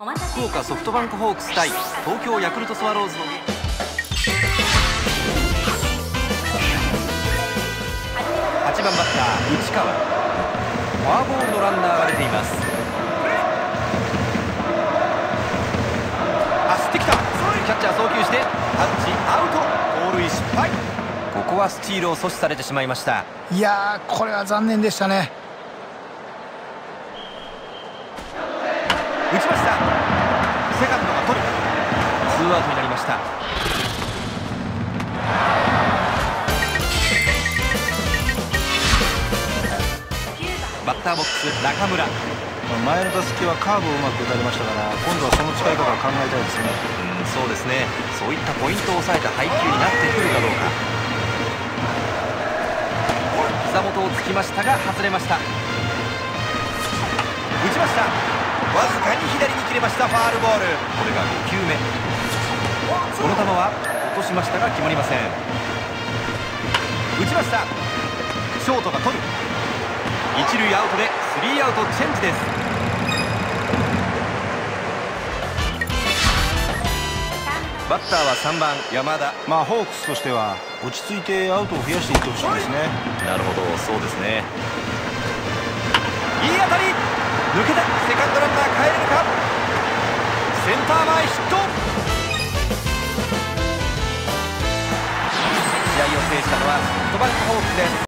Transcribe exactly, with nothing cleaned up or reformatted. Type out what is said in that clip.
福岡ソフトバンクホークス対東京ヤクルトスワローズのはちばんバッター内川、フォアボールのランナーが出ています。走ってきた、キャッチャー送球してタッチアウト、盗塁失敗。ここはスチールを阻止されてしまいました。 いやー、これは残念でしたね。 打ちました。セカンドが取る。ツーアウトになりました。バッターボックス中村、 前の打席はカーブをうまく打たれましたから、今度はその使い方を考えたいですね。 うん、そうですね。そういったポイントを抑えた配球になってくるかどうか。膝元をつきましたが外れました。打ちました。わずかに左に切れました。ファールボール。これがごきゅうめ。この球は落としましたが決まりません。打ちました。ショートが取る。一塁アウトでスリーアウトチェンジです。バッターはさんばん山田。 まあホークスとしては落ち着いてアウトを増やしていってほしいですね。 なるほど、そうですね。いい当たり、抜けた。セカンドランナー帰れるか。センター前ヒット。試合を制したのはソフトバンクホークスです。